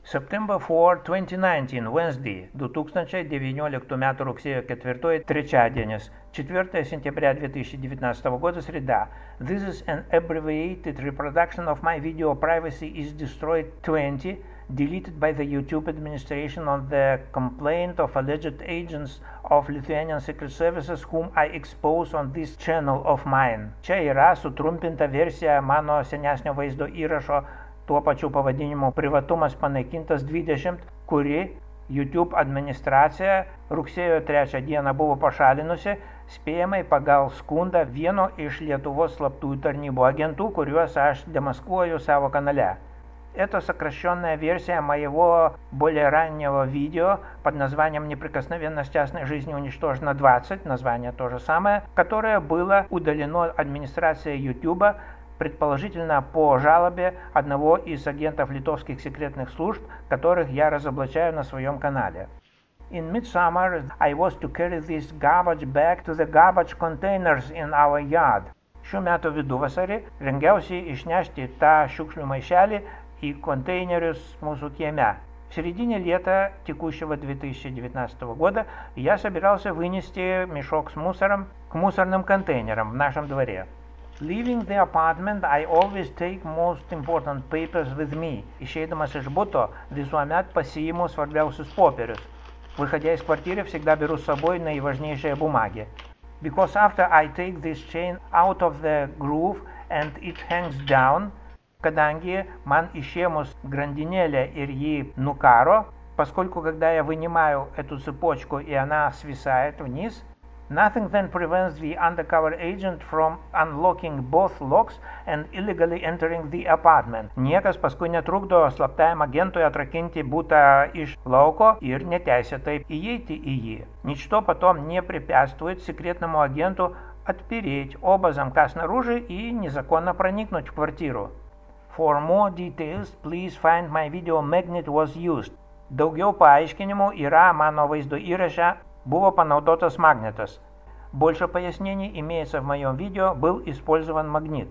September 4, 2019, Wednesday, 2019 м. Rugsėjo 4, trečiadienis, 4 сентября 2019 года, среда. This is an abbreviated reproduction of my video Privacy is Destroyed 20, deleted by the YouTube administration on the complaint of alleged agents of Lithuanian Secret Services whom I expose on this channel of mine. Čia yra sutrumpinta versija mano senesnio vaizdo įrašo tuo pačiu pavadinimu Privatumas panaikintas 20, kuri YouTube administracija rugsėjo 3 dieną buvo pašalinusi, spėjamai pagal skundą vieno iš Lietuvos slaptųjų tarnybų agentų, kuriuos aš demaskuoju savo канале. Это сокращенная версия моего более раннего видео под названием «Неприкосновенность частной жизни уничтожена 20», название то же самое, которое было удалено администрацией YouTube, предположительно по жалобе одного из агентов литовских секретных служб, которых я разоблачаю на своем канале. In midsummer, I was to carry this garbage bag to the garbage containers in our yard. Šių metų viduvasarį rengiausi išnešti tą šiukšlių maišelį и контейнерus mūsų kieme. В середине лета текущего 2019 года я собирался вынести мешок с мусором к мусорным контейнерам в нашем дворе. Leaving the apartment, I always take most important papers with me. Išeidamas iš buto, visuomet pasiimu svarbiausius popierius. Выходя из квартиры, всегда беру с собой наиважнейшие бумаги. Because after I take this chain out of the groove and it hangs down, kadangi man išėmus grandinėlę ir jį nukaro, поскольку когда я вынимаю эту цепочку и она свисает вниз, nothing then prevents the undercover agent from unlocking both locks and illegally entering the apartment. Niekas paskui netrukdo slaptajam agentui atrakinti butą iš lauко ir neteisėtai įeiti į jį. Ничто потом не препятствует секретному агенту отпереть оба замка снаружи и незаконно проникнуть в квартиру. For more details, please find my video Magnet was used. Daugiau paaiškinimų yra mano vaizdo įraše buvo panaudotas магнитос. Больше пояснений имеется в моем видео, был использован магнит.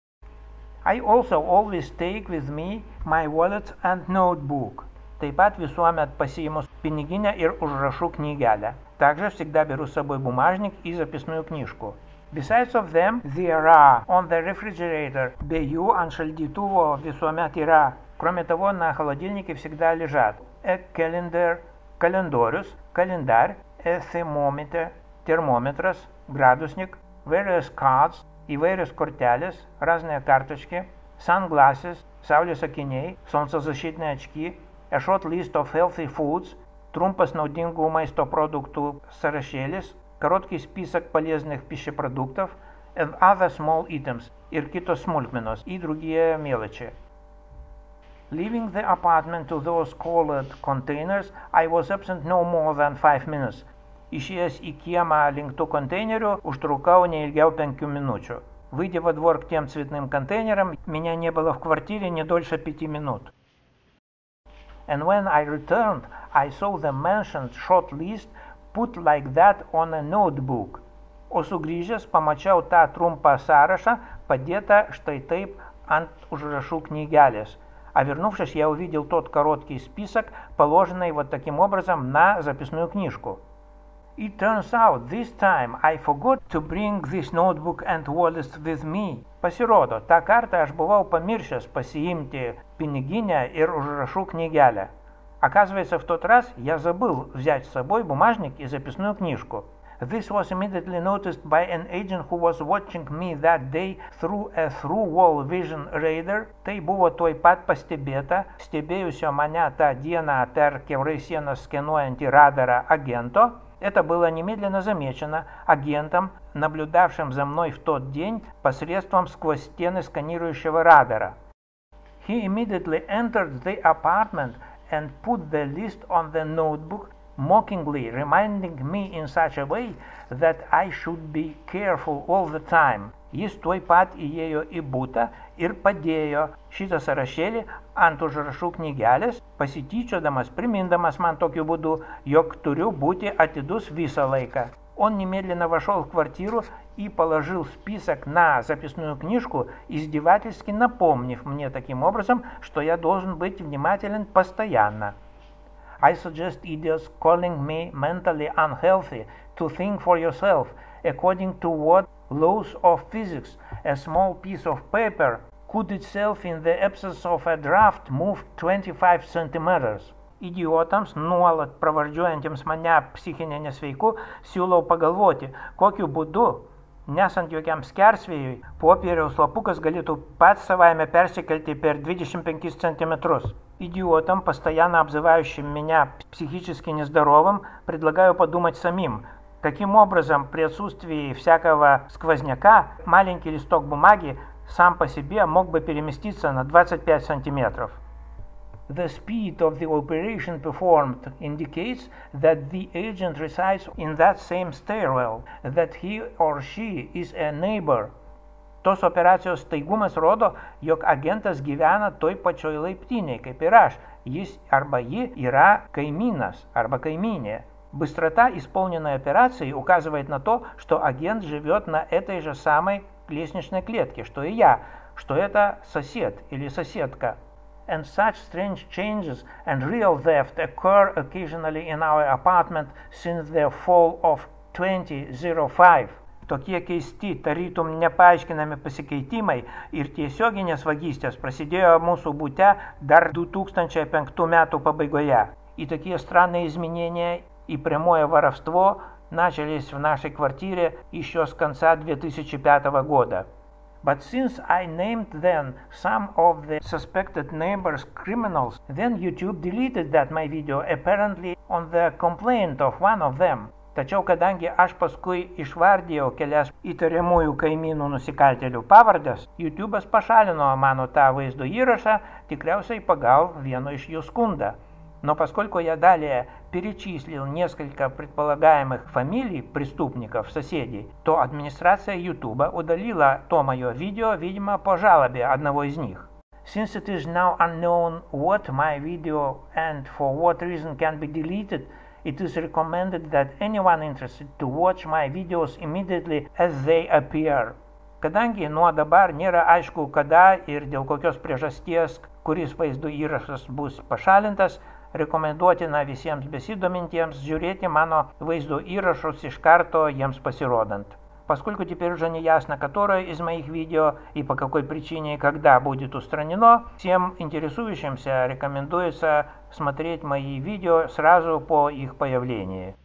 I also always take with me my wallet and notebook. Taip pat visuomet pasiimu piniginę ir užrašų knygelę. Также всегда беру с собой бумажник и записную книжку. Besides of them, there are on the refrigerator. Be jų ant šaldytuvo visuomet yra. Кроме того, на холодильнике всегда лежат a calendar, kalendorius, календарь, a thermometer, термометras, градусник, various cards, įvairios kortelės, разные карточки, sunglasses, saulės akiniai, солнцезащитные очки, a short list of healthy foods, trumpas naudingų maisto produktų sąrašėlis, короткий список полезных пищепродуктов, and other small items, ir kitos smulkmenos, и другие мелочи. Leaving the apartment to those colored containers, I was absent no more than 5 minutes. Išėjęs į kiemą link tų kontейнерų, užtrukau не ilgiau 5 minučių. Выйдя во двор к тем цветным контейнерам, меня не было в квартире не дольше 5 минут. And when I returned, I saw the mentioned short list put like that on a notebook. O sugrįžęs pamačiau tą trumpą sąrašą, padėtą štai taip ant užrašų книgelės. А вернувшись, я увидел тот короткий список, положенный вот таким образом на записную книжку. It turns out this time I forgot to bring this notebook and wallet with me. Pasirodo, tą kartą aš buvau pamiršęs pasiimti пинигинę ir užrašų книgelę. Оказывается, в тот раз я забыл взять с собой бумажник и записную книжку. This was immediately noticed by an agent who was watching me that day through a through-wall vision radar. Tai buvo tuoj pat pastebėta, stebėjusio mane tą dieną per kiaurai sienas skenuojantį радарą агента. Это было немедленно замечено агентом, наблюдавшим за мной в тот день посредством сквозь стены сканирующего радара. He immediately entered the apartment and put the list on the notebook, mockingly reminding me in such a way that I should be careful all the time. Jis tuoj pat įėjo į butą ir padėjo šitą sąrašėlį ant užrašų knygelės, pasityčiodamas, primindamas man tokiu būду, jog turiu būti atidus visą laiką. Он немедленно вошел в квартиру и положил список на записную книжку, издевательски напомнив мне таким образом, что я должен быть внимателен постоянно. I suggest idiots calling me mentally unhealthy to think for yourself, according to what laws of physics a small piece of paper could itself in the absence of a draft move 25 centimeters. Idiotams, nuolat pravardžiuojantiems mane psichinė nesveiku, siūlau pagalvoti, kokiu būdu, nesant jokiam skersvėjui, popieriaus lapukas galėtų pats savaime перsikelti per 25 сантиметров. Идиотам, постоянно обзывающим меня психически нездоровым, предлагаю подумать самим, каким образом при отсутствии всякого сквозняка маленький листок бумаги сам по себе мог бы переместиться на 25 сантиметров. The speed of the operation performed indicates that the agent resides in that same stairwell, that he or she is a neighbor. Tos operacijos staigumas rodo, jog agentas gyvena toj pačioj laiptinėje, kaip ir aš. Jis arba ji yra kaimynas arba kaimynė. Быстрота исполненной операции указывает на то, что агент живет на этой же самой лестничной клетке, что и я, что это сосед или соседка. And such strange changes and real theft occur occasionally in our apartment since the fall of 2005. Tokie keisti, tarytum nepaaiškinami pasikeitimai ir tiesioginės vagystės prasidėjo mūsų bute dar 2005 metų пабайгоя. И такие странные изменения и прямое воровство начались в нашей квартире еще с конца 2005 года. But since I named then some of the suspected neighbors criminals, then YouTube deleted that my video apparently on the complaint of one of them. Tačiau kadangi aš paskui išvardėjau kelias įtariamųjų kaimynų nusikaltėlių pavardės, YouTube'as pašalino mano tą vaizdo įrašą, tikriausiai pagal vieno iš jų сkundą. Но поскольку я далее перечислил несколько предполагаемых фамилий преступников, соседей, то администрация YouTube удалила то мое видео, видимо, по жалобе одного из них. Since it is now unknown what my video and for what reason can be deleted, it is recommended that anyone interested to watch my videos immediately as they appear. Kadangi nuo dabar nėra aišku, kada ir dėl kokios priežasties, kuris vaizdo įrašas bus pašalintas, rekomenduotina visiems besidomintiems žiūrėti mano vaizdo įrašus iš карто jiems pasirodant. Поскольку теперь уже не ясно, которое из моих видео и по какой причине и когда будет устранено, всем интересующимся рекомендуется смотреть мои видео сразу по их появлении.